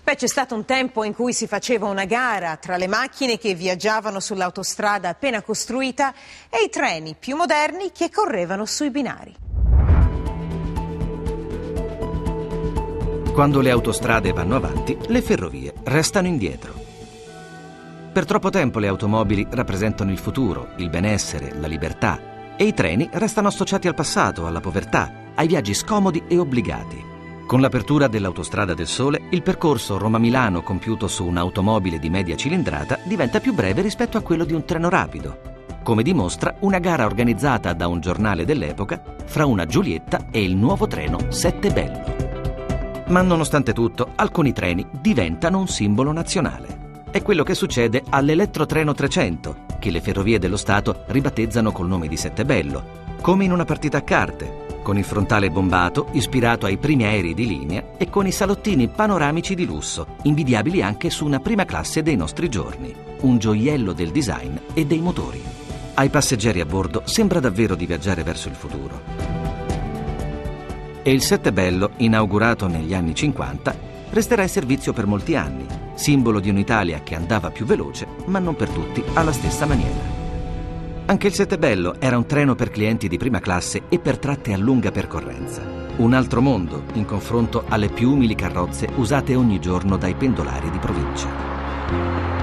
Beh, c'è stato un tempo in cui si faceva una gara tra le macchine che viaggiavano sull'autostrada appena costruita e i treni più moderni che correvano sui binari. Quando le autostrade vanno avanti, le ferrovie restano indietro. Per troppo tempo le automobili rappresentano il futuro, il benessere, la libertà, e i treni restano associati al passato, alla povertà, ai viaggi scomodi e obbligati. Con l'apertura dell'Autostrada del Sole, il percorso Roma-Milano compiuto su un'automobile di media cilindrata diventa più breve rispetto a quello di un treno rapido, come dimostra una gara organizzata da un giornale dell'epoca fra una Giulietta e il nuovo treno Sette Bello. Ma nonostante tutto, alcuni treni diventano un simbolo nazionale. È quello che succede all'Elettrotreno 300, che le Ferrovie dello Stato ribattezzano col nome di Sette Bello, come in una partita a carte, con il frontale bombato, ispirato ai primi aerei di linea, e con i salottini panoramici di lusso, invidiabili anche su una prima classe dei nostri giorni, un gioiello del design e dei motori. Ai passeggeri a bordo sembra davvero di viaggiare verso il futuro. E il Sette Bello, inaugurato negli anni 50, resterà in servizio per molti anni, simbolo di un'Italia che andava più veloce, ma non per tutti alla stessa maniera. Anche il Sette Bello era un treno per clienti di prima classe e per tratte a lunga percorrenza. Un altro mondo in confronto alle più umili carrozze usate ogni giorno dai pendolari di provincia.